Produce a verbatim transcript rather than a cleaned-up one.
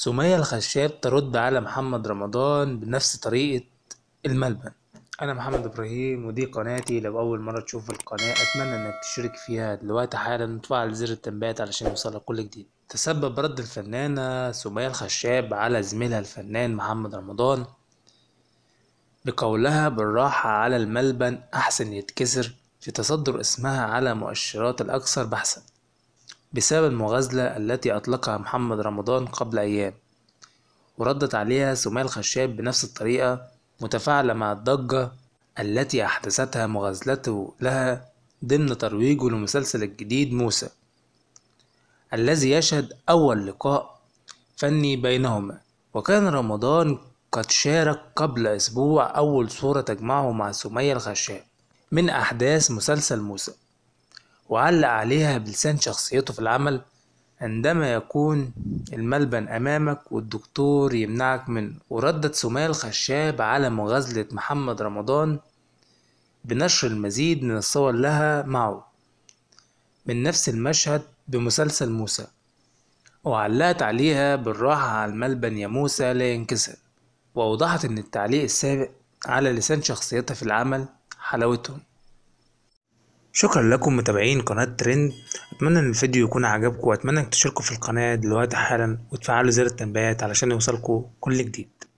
سمية الخشاب ترد على محمد رمضان بنفس طريقة الملبن. أنا محمد إبراهيم ودي قناتي. لو أول مرة تشوف القناة أتمنى إنك تشترك فيها دلوقتي حالا وتفعل زر التنبيهات علشان يوصلك كل جديد. تسبب رد الفنانة سمية الخشاب على زميلها الفنان محمد رمضان بقولها بالراحة على الملبن أحسن يتكسر في تصدر اسمها على مؤشرات الأكثر بحثا بسبب المغازلة التي أطلقها محمد رمضان قبل أيام، وردت عليها سمية الخشاب بنفس الطريقة متفاعلة مع الضجة التي أحدثتها مغازلته لها ضمن ترويجه لمسلسل الجديد موسى الذي يشهد أول لقاء فني بينهما. وكان رمضان قد شارك قبل أسبوع أول صورة تجمعه مع سمية الخشاب من أحداث مسلسل موسى، وعلق عليها بلسان شخصيته في العمل: عندما يكون الملبن أمامك والدكتور يمنعك منه. وردت سمية الخشاب على مغازلة محمد رمضان بنشر المزيد من الصور لها معه من نفس المشهد بمسلسل موسى، وعلقت عليها بالراحة على الملبن يا موسى لا ينكسر، وأوضحت إن التعليق السابق على لسان شخصيتها في العمل حلاوتهم. شكرا لكم متابعين قناة ترند، اتمنى ان الفيديو يكون عجبكم، واتمنى انك تشتركوا في القناة دلوقتي حالا وتفعلوا زر التنبيهات علشان يوصلكوا كل جديد.